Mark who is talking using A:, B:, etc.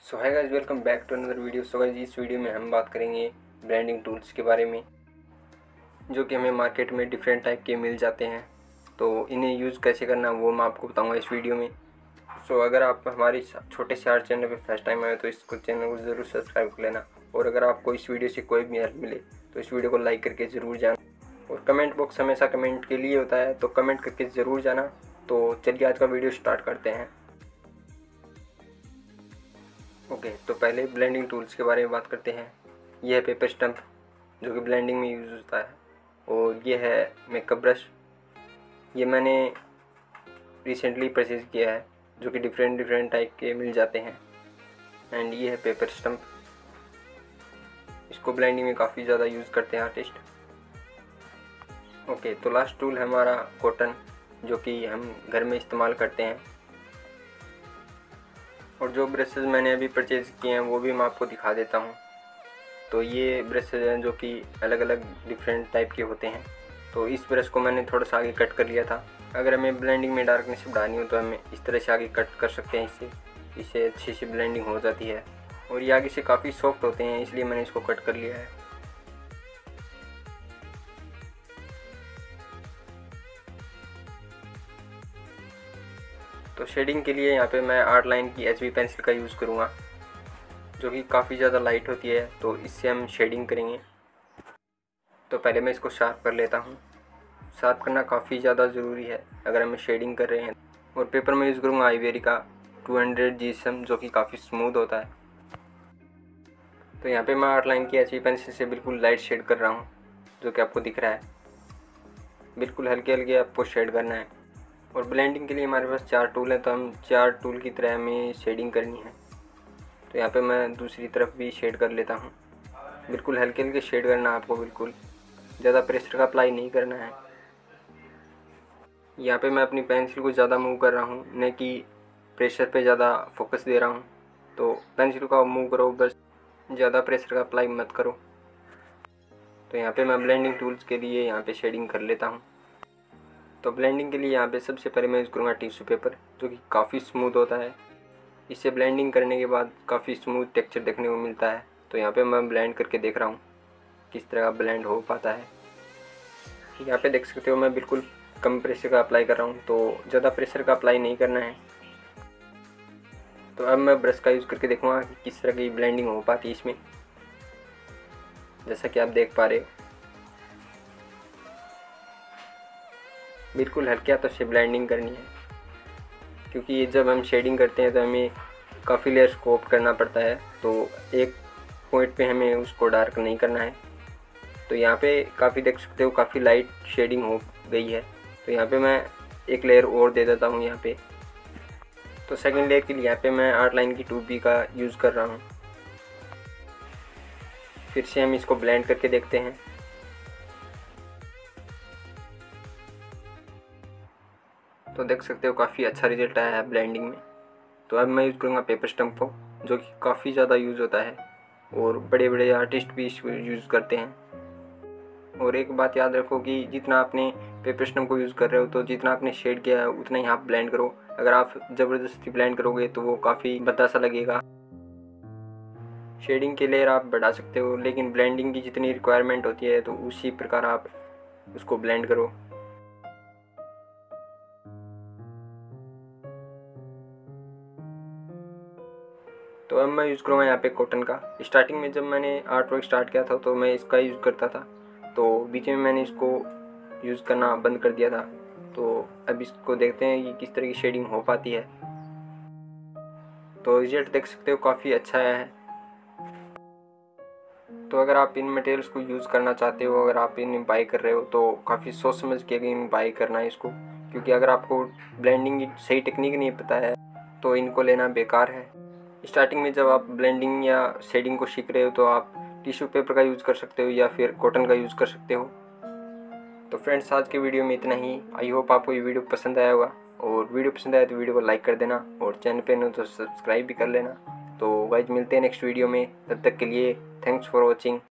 A: So hi guys, welcome back to another video. So guys, इस video में हम बात करेंगे ब्लेंडिंग टूल्स के बारे में, जो कि हमें मार्केट में डिफरेंट टाइप के मिल जाते हैं। तो इन्हें यूज़ कैसे करना वो मैं आपको बताऊंगा इस वीडियो में। सो अगर आप हमारे छोटे से आर्ट चैनल पे फर्स्ट टाइम आए तो इसको चैनल को ज़रूर सब्सक्राइब कर लेना, और अगर आपको इस वीडियो से कोई भी हेल्प मिले तो इस वीडियो को लाइक करके ज़रूर जाना। और कमेंट बॉक्स हमेशा कमेंट के लिए होता है, तो कमेंट करके ज़रूर जाना। तो चलिए आज का वीडियो स्टार्ट करते हैं। ओके, तो पहले ब्लेंडिंग टूल्स के बारे में बात करते हैं। यह है पेपर स्टम्प, जो कि ब्लेंडिंग में यूज़ होता है, और ये है मेकअप ब्रश। ये मैंने रिसेंटली परचेज़ किया है, जो कि डिफरेंट टाइप के मिल जाते हैं। एंड ये है पेपर स्टम्प, इसको ब्लेंडिंग में काफ़ी ज़्यादा यूज़ करते हैं आर्टिस्ट। ओके, तो लास्ट टूल है हमारा कॉटन, जो कि हम घर में इस्तेमाल करते हैं। और जो ब्रशेज़ मैंने अभी परचेज़ किए हैं वो भी मैं आपको दिखा देता हूँ। तो ये ब्रशेज़ हैं जो कि अलग अलग डिफरेंट टाइप के होते हैं। तो इस ब्रश को मैंने थोड़ा सा आगे कट कर लिया था। अगर हमें ब्लेंडिंग में डार्कनेस बढ़ानी हो तो हमें इस तरह से आगे कट कर सकते हैं, इससे अच्छी सी ब्लेंडिंग हो जाती है। और ये आगे से काफ़ी सॉफ्ट होते हैं, इसलिए मैंने इसको कट कर लिया है। तो शेडिंग के लिए यहाँ पे मैं आर्ट लाइन की HB पेंसिल का यूज़ करूँगा, जो कि काफ़ी ज़्यादा लाइट होती है। तो इससे हम शेडिंग करेंगे। तो पहले मैं इसको शार्प कर लेता हूँ। शार्प करना काफ़ी ज़्यादा ज़रूरी है अगर हम शेडिंग कर रहे हैं। और पेपर में यूज़ करूँगा आइवेरी का 200 GSM, जो कि काफ़ी स्मूथ होता है। तो यहाँ पे मैं आउट लाइन की HB पेंसिल से बिल्कुल लाइट शेड कर रहा हूँ, जो कि आपको दिख रहा है। बिल्कुल हल्के हल्के आपको शेड करना है। और ब्लेंडिंग के लिए हमारे पास 4 टूल हैं, तो हम 4 टूल की तरह हमें शेडिंग करनी है। तो यहाँ पे मैं दूसरी तरफ भी शेड कर लेता हूँ। बिल्कुल हल्के हल्के शेड करना है आपको, बिल्कुल ज़्यादा प्रेशर का अप्लाई नहीं करना है। यहाँ पे मैं अपनी पेंसिल को ज़्यादा मूव कर रहा हूँ, न कि प्रेशर पे ज़्यादा फोकस दे रहा हूँ। तो पेंसिल का मूव करो, बस ज़्यादा प्रेशर का अप्लाई मत करो। तो यहाँ पे मैं ब्लेंडिंग टूल्स के लिए यहाँ पे शेडिंग कर लेता हूँ। तो ब्लेंडिंग के लिए यहाँ पे सबसे पहले मैं यूज़ करूँगा टिश्यू पेपर, जो कि काफ़ी स्मूथ होता है। इससे ब्लेंडिंग करने के बाद काफ़ी स्मूथ टेक्सचर देखने को मिलता है। तो यहाँ पे मैं ब्लेंड करके देख रहा हूँ किस तरह का ब्लेंड हो पाता है। यहाँ पे देख सकते हो मैं बिल्कुल कम प्रेशर का अप्लाई कर रहा हूँ, तो ज़्यादा प्रेशर का अप्लाई नहीं करना है। तो अब मैं ब्रश का यूज़ करके देखूँगा कि किस तरह की ब्लेंडिंग हो पाती है इसमें। जैसा कि आप देख पा रहे हो, बिल्कुल हल्के हाथों से ब्लेंडिंग करनी है, क्योंकि जब हम शेडिंग करते हैं तो हमें काफ़ी लेयर स्कोप करना पड़ता है। तो एक पॉइंट पे हमें उसको डार्क नहीं करना है। तो यहाँ पे काफ़ी देख सकते हो काफ़ी लाइट शेडिंग हो गई है। तो यहाँ पे मैं एक लेयर और दे देता हूँ यहाँ पे। तो सेकंड लेयर के लिए यहाँ पे मैं आर्ट लाइन की 2B का यूज़ कर रहा हूँ। फिर से हम इसको ब्लेंड करके देखते हैं। तो देख सकते हो काफ़ी अच्छा रिजल्ट आया है ब्लेंडिंग में। तो अब मैं यूज़ करूँगा पेपर स्टम्प को, जो कि काफ़ी ज़्यादा यूज़ होता है और बड़े बड़े आर्टिस्ट भी इसको यूज़ करते हैं। और एक बात याद रखो कि जितना आपने पेपर स्टम्प को यूज़ कर रहे हो, तो जितना आपने शेड किया है उतना ही आप ब्लेंड करो। अगर आप ज़बरदस्ती ब्लेंड करोगे तो वो काफ़ी भद्दा सा लगेगा। शेडिंग के लेयर आप बढ़ा सकते हो, लेकिन ब्लेंडिंग की जितनी रिक्वायरमेंट होती है तो उसी प्रकार आप उसको ब्लेंड करो। तो अब मैं यूज़ करूँगा यहाँ पे कॉटन का। स्टार्टिंग में जब मैंने आर्ट वर्क स्टार्ट किया था तो मैं इसका यूज़ करता था, तो बीच में मैंने इसको यूज़ करना बंद कर दिया था। तो अब इसको देखते हैं कि किस तरह की शेडिंग हो पाती है। तो रिजल्ट देख सकते हो काफ़ी अच्छा आया है। तो अगर आप इन मटेरियल्स को यूज़ करना चाहते हो, अगर आप इन्हें बाई कर रहे हो, तो काफ़ी सोच समझ के इन बाई करना है इसको, क्योंकि अगर आपको ब्लेंडिंग की सही टेक्निक नहीं पता है तो इनको लेना बेकार है। स्टार्टिंग में जब आप ब्लेंडिंग या शेडिंग को सीख रहे हो तो आप टिश्यू पेपर का यूज़ कर सकते हो या फिर कॉटन का यूज़ कर सकते हो। तो फ्रेंड्स, आज के वीडियो में इतना ही। आई होप आपको ये वीडियो पसंद आया होगा, और वीडियो पसंद आया तो वीडियो को लाइक कर देना, और चैनल पे न तो सब्सक्राइब भी कर लेना। तो गाइस, मिलते हैं नेक्स्ट वीडियो में। तब तक के लिए थैंक्स फॉर वॉचिंग।